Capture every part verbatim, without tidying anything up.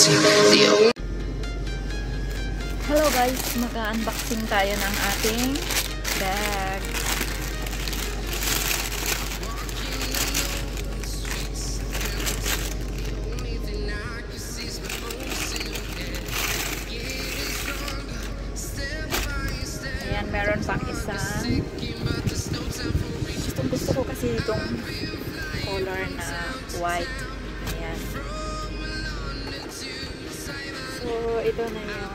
Hello guys, mag-unboxing tayo ng ating bag. Ayan, meron pang isang. Gusto, gusto ko kasi itong color na white. Ayan. So, ito na yung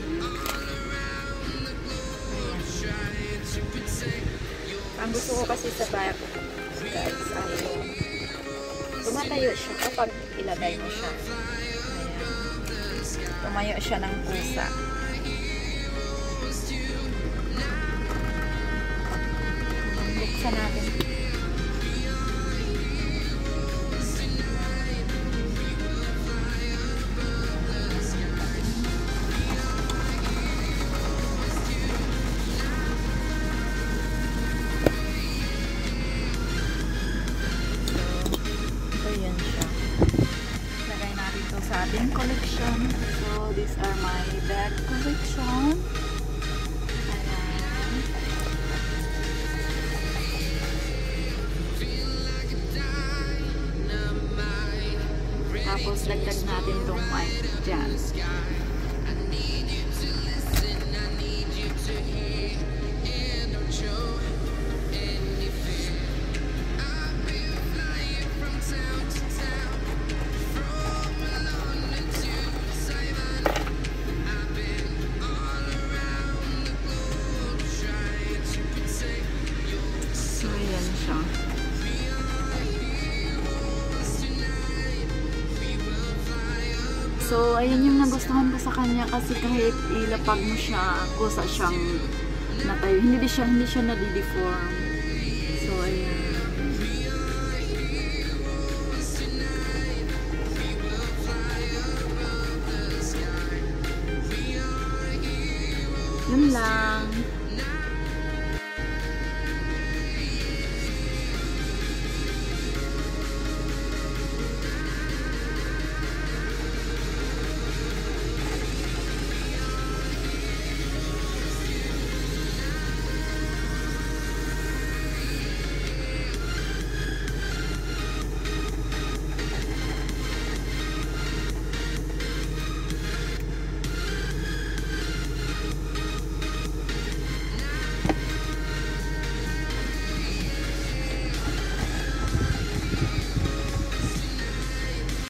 ang gusto ko kasi sa bag guys ay tumatayo siya kapag ilagay mo siya. Ayan. Tumayo siya ng pusa. Buksan natin. Sa ating collection. So, these are my bag collection. Ayan. Tapos, lagdag natin itong mic dyan. So, ayan yung nagustuhan ko sa kanya kasi kahit ilapag mo siya, kusa siyang natayo. Hindi siya, hindi siya nadideform. So, ayan. Yun lang.